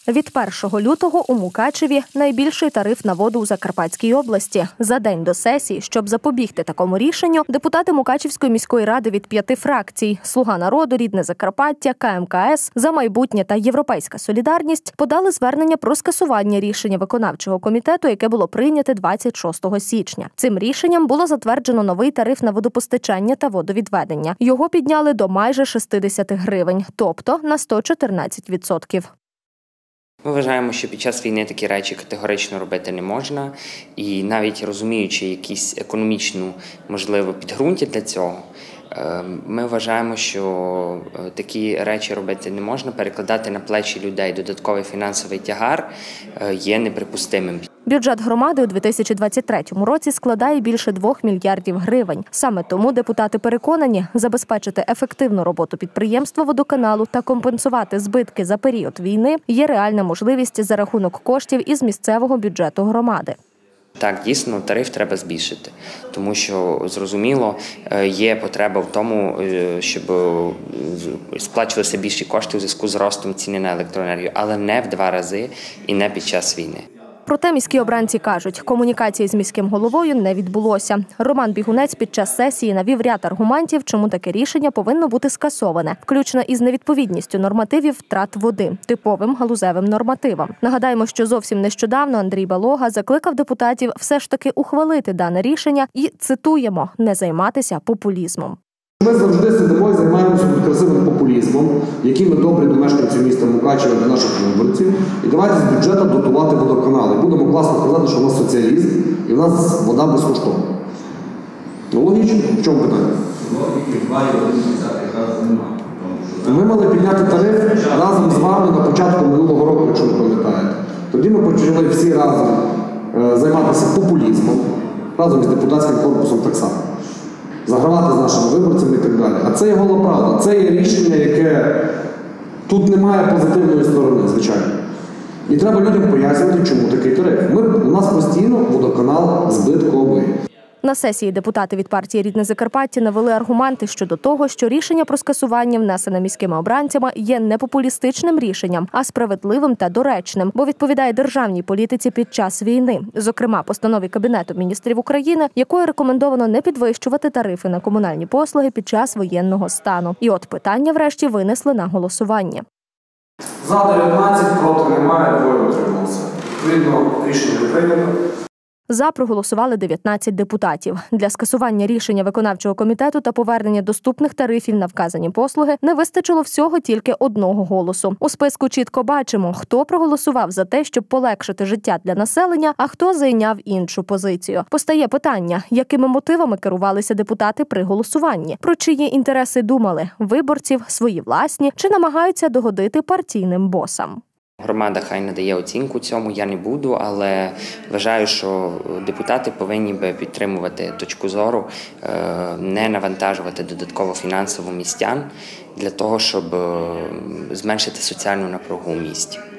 Від 1 лютого у Мукачеві найбільший тариф на воду у Закарпатській області. За день до сесії, щоб запобігти такому рішенню, депутати Мукачевської міської ради від 5 фракцій – «Слуга народу», «Рідне Закарпаття», КМКС, «За майбутнє» та «Європейська солідарність» подали звернення про скасування рішення виконавчого комітету, яке було прийняте 26 січня. Цим рішенням було затверджено новий тариф на водопостачання та водовідведення. Його підняли до майже 60 гривень, тобто на 114%. Ми вважаємо, що під час війни такі речі категорично робити не можна. І навіть розуміючи якісь економічну, можливо, підґрунтя для цього, ми вважаємо, що такі речі робити не можна. Перекладати на плечі людей додатковий фінансовий тягар є неприпустимим. Бюджет громади у 2023 році складає більше 2 мільярдів гривень. Саме тому депутати переконані, забезпечити ефективну роботу підприємства водоканалу та компенсувати збитки за період війни є реальна можливість за рахунок коштів із місцевого бюджету громади. Так, дійсно, тариф треба збільшити, тому що, зрозуміло, є потреба в тому, щоб сплачувалися більші кошти у зв'язку з ростом ціни на електроенергію, але не в 2 рази і не під час війни. Проте міські обранці кажуть, комунікації з міським головою не відбулося. Роман Бігунець під час сесії навів ряд аргументів, чому таке рішення повинно бути скасоване, включно із невідповідністю нормативів втрат води, типовим галузевим нормативам. Нагадаємо, що зовсім нещодавно Андрій Балога закликав депутатів все ж таки ухвалити дане рішення і, цитуємо, не займатися популізмом. Ми завжди сидимо і займаємося красивим популізмом, який ми добрі до мешканців міста Мукачева, до наших виборців. І давайте з бюджету дотувати водоканали. Будемо класно казати, що у нас соціалізм і в нас вода безкоштовна. Ну, логічно. В чому питання? Ми мали підняти тариф разом з вами на початку минулого року, якщо ви пам'ятаєте. Тоді ми почали всі разом займатися популізмом, разом з депутатським корпусом так само. Загравати з нашими виборцями і так далі. А це є гола правда. Це є рішення, яке тут немає позитивної сторони, звичайно. І треба людям пояснювати, чому такий тариф. У нас постійно водоканал збитковий. На сесії депутати від партії «Рідне Закарпаття» навели аргументи щодо того, що рішення про скасування, внесене міськими обранцями, є не популістичним рішенням, а справедливим та доречним, бо відповідає державній політиці під час війни. Зокрема, постанові Кабінету міністрів України, якою рекомендовано не підвищувати тарифи на комунальні послуги під час воєнного стану. І от питання врешті винесли на голосування. За 19, проти немає, 2 утрималися. Відповідно, рішення прийнято. За проголосували 19 депутатів. Для скасування рішення виконавчого комітету та повернення доступних тарифів на вказані послуги не вистачило всього тільки 1 голосу. У списку чітко бачимо, хто проголосував за те, щоб полегшити життя для населення, а хто зайняв іншу позицію. Постає питання, якими мотивами керувалися депутати при голосуванні? Про чиї інтереси думали? Виборців, свої власні? Чи намагаються догодити партійним босам? Громада хай надає оцінку цьому, я не буду, але вважаю, що депутати повинні би підтримувати точку зору, не навантажувати додатково фінансово містян для того, щоб зменшити соціальну напругу у місті.